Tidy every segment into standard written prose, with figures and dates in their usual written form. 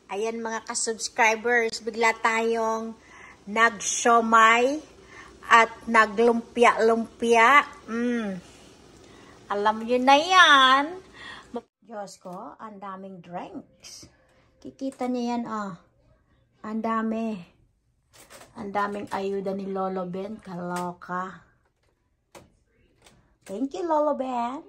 Ayan mga ka-subscribers, bigla tayong nag-siomay at naglumpia-lumpia. Alam nyo na yan. Diyos ko, ang daming drinks. Kikita niyo yan, Ang dami. Ang daming ayuda ni Lolo Ben. Kaloka. Thank you, Lolo Ben.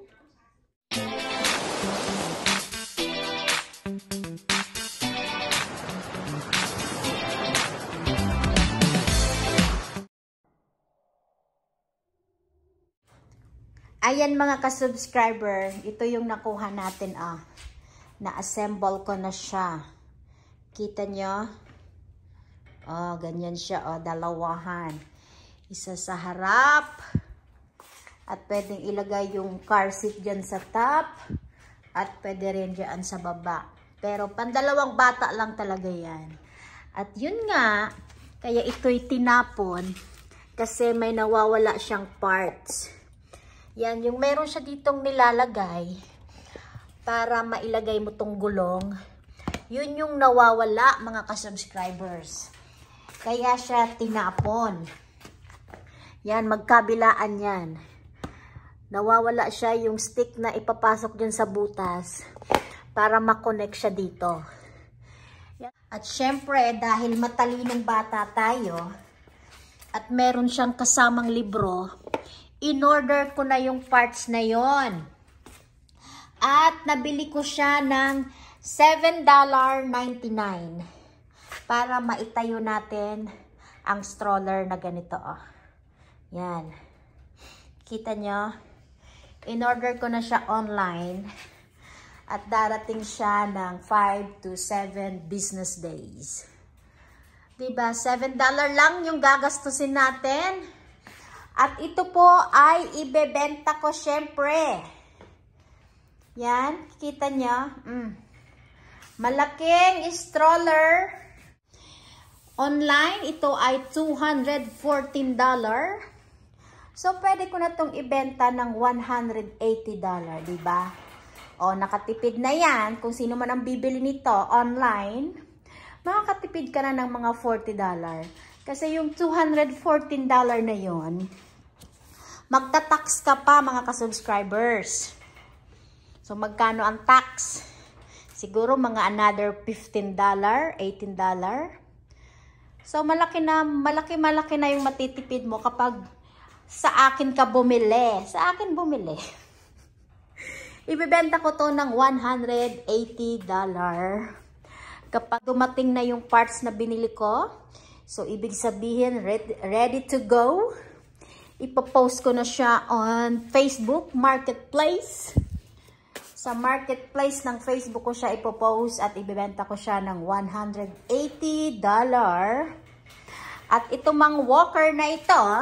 Ayan mga ka-subscriber, ito yung nakuha natin, Na-assemble ko na siya. Kita nyo? Ganyan siya, dalawahan. Isa sa harap. At pwedeng ilagay yung car seat dyan sa top. At pwede rin dyan sa baba. Pero pandalawang bata lang talaga yan. At yun nga, kaya ito'y tinapon. Kasi may nawawala siyang parts. Yan, yung meron siya ditong nilalagay para mailagay mo tong gulong. Yun yung nawawala mga ka-subscribers. Kaya siya tinapon. Yan, magkabilaan yan. Nawawala siya yung stick na ipapasok dyan sa butas para makonect siya dito. At syempre, dahil matalinong bata tayo at meron siyang kasamang libro, in-order ko na yung parts na yon. At nabili ko siya ng $7.99 para maitayo natin ang stroller na ganito. Yan. Kita nyo? In-order ko na siya online. At darating siya ng 5 to 7 business days. Diba? $7 lang yung gagastusin natin. At ito po ay ibebenta ko syempre. Yan, kita nyo? Malaking stroller. Online, ito ay $214. So, pwede ko na itong ibenta ng $180, diba? O, nakatipid na yan. Kung sino man ang bibili nito online, makakatipid ka na ng mga $40. Kasi yung $214 na yon, magta-tax ka pa mga ka-subscribers. So, magkano ang tax? Siguro mga another $15, $18. So, malaki na yung matitipid mo kapag sa akin ka bumili. Sa akin bumili. Ibebenta ko to ng $180. Kapag dumating na yung parts na binili ko, so, ibig sabihin, ready to go. Ipopost ko na siya on Facebook Marketplace. Sa Marketplace ng Facebook ko siya ipopost at ibebenta ko siya ng $180. At ito mang walker na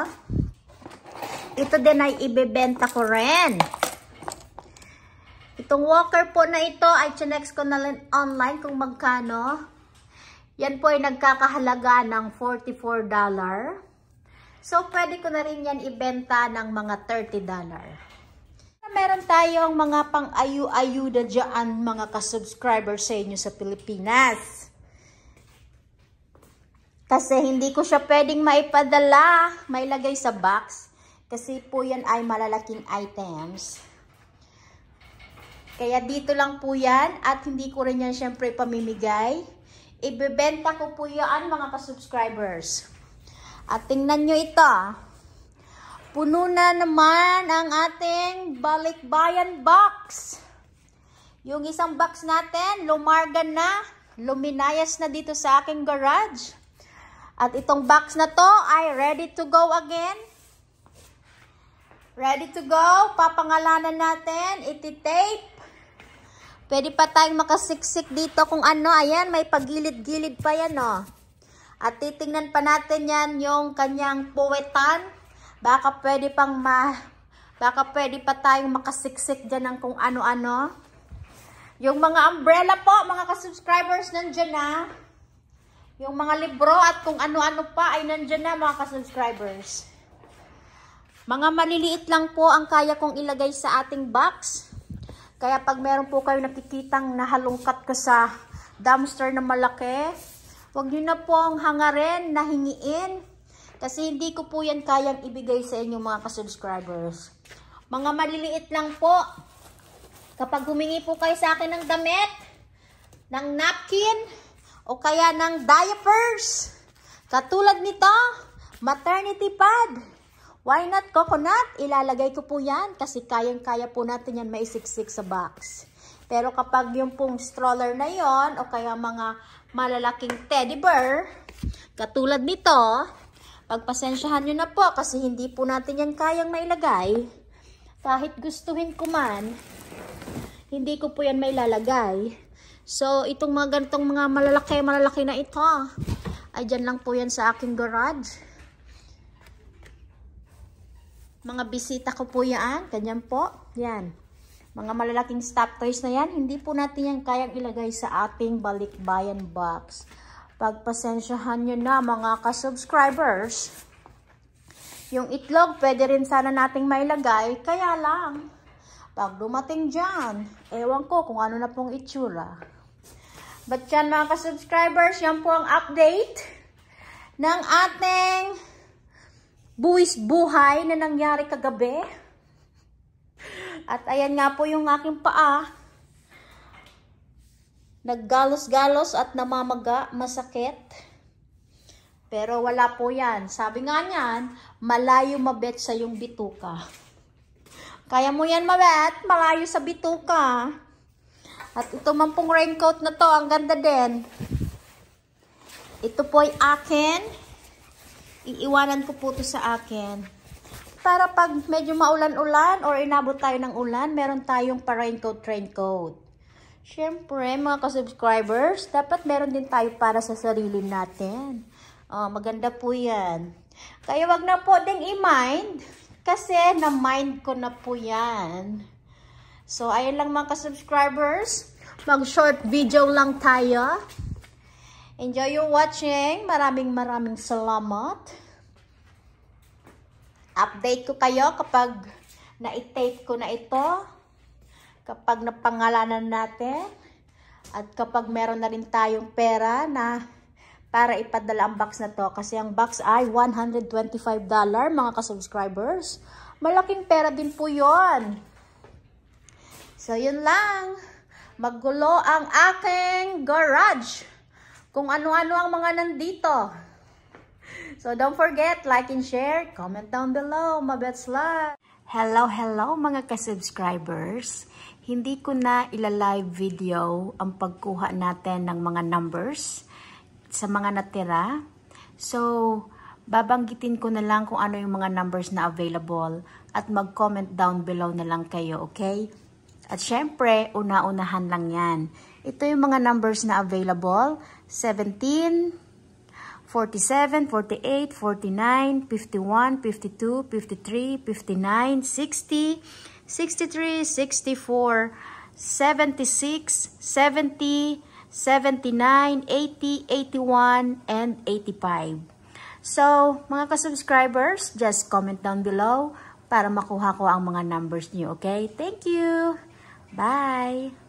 ito din ay ibebenta ko rin. Itong walker po na ito ay chinex ko na lang online kung magkano. Yan po ay nagkakahalaga ng $44. So, pwede ko na rin yan ibenta ng mga $30. Meron tayong mga pang-ayu-ayuda dyan, mga ka-subscribers sa inyo sa Pilipinas. Kasi hindi ko siya pwedeng maipadala, mailagay sa box. Kasi po yan ay malalaking items. Kaya dito lang po yan at hindi ko rin yan syempre pamimigay. Ibebenta ko po yan mga ka-subscribers. At tingnan nyo ito. Puno na naman ang ating balikbayan box. Yung isang box natin, lumargan na. Luminayas na dito sa aking garage. At itong box na to ay ready to go again. Ready to go. Papangalanan natin. Iti-tape. Pwede pa tayong makasiksik dito kung ano. Ayan, may pagilid-gilid pa yan, At titingnan pa natin yan yung kanyang puwetan. Baka pwede pa tayong makasiksik dyan ng kung ano-ano. Yung mga umbrella po, mga ka-subscribers, nandyan na. Yung mga libro at kung ano-ano pa ay nandyan na, mga ka-subscribers. Mga maliliit lang po ang kaya kong ilagay sa ating box. Kaya pag meron po kayo nakikitang nahalungkat ko sa dumpster na malaki. Huwag nyo na pong hangarin na hingiin. Kasi hindi ko po yan kayang ibigay sa inyo mga ka-subscribers. Mga maliliit lang po. Kapag humingi po kayo sa akin ng damit, ng napkin, o kaya ng diapers, katulad nito, maternity pad, why not coconut? Ilalagay ko po yan kasi kayang-kaya po natin yan maisiksik sa box. Pero kapag yung pong stroller na yon o kaya mga malalaking teddy bear, katulad nito, pagpasensyahan nyo na po kasi hindi po natin yan kayang mailagay. Kahit gustuhin ko man, hindi ko po yan mailalagay. So, itong mga ganitong mga malalaki na ito, ay dyan lang po yan sa aking garage. Mga bisita ko po yan, ganyan po, yan. Mga malalaking stop toys na yan, hindi po natin yan kayang ilagay sa ating balikbayan box. Pagpasensyahan nyo na mga ka-subscribers. Yung itlog, pwede rin sana nating mailagay, kaya lang, pag dumating dyan, ewan ko kung ano na pong itsura. But yan mga ka-subscribers, yan po ang update ng ating buwis buhay na nangyari kagabi. At ayan nga po yung aking paa. Naggalos-galos at namamaga, masakit. Pero wala po yan. Sabi nga niyan, malayo mabet sa yung bituka. Kaya mo yan mabet, malayo sa bituka. At ito man pong raincoat na to, ang ganda din. Ito po ay akin. Iiwanan ko po ito sa akin. Para pag medyo maulan-ulan or inabot tayo ng ulan, meron tayong pa-raincoat. Siyempre, mga ka-subscribers, dapat meron din tayo para sa sarili natin. Maganda po yan. Kaya wag na po ding i-mind, kasi na-mind ko na po yan. So, ayun lang mga ka-subscribers. Mag-short video lang tayo. Enjoy your watching. Maraming salamat. Update ko kayo kapag na-tape ko na ito. Kapag napangalanan natin, at kapag meron na rin tayong pera na para ipadala ang box na to. Kasi ang box ay $125 mga ka-subscribers. Malaking pera din po yon. So yun lang. Maggulo ang aking garage. Kung ano-ano ang mga nandito. So don't forget, like and share, comment down below. Mabets live. Hello mga ka-subscribers. Hindi ko na ila-live video ang pagkuha natin ng mga numbers sa mga natira. So, babanggitin ko na lang kung ano yung mga numbers na available at mag-comment down below na lang kayo, okay? At syempre, una-unahan lang yan. Ito yung mga numbers na available. 17, 47, 48, 49, 51, 52, 53, 59, 60, 63, 64, 76, 70, 79, 80, 81, and 85. So, mga ka-subscribers, just comment down below para makuha ko ang mga numbers niyo, okay? Thank you! Bye!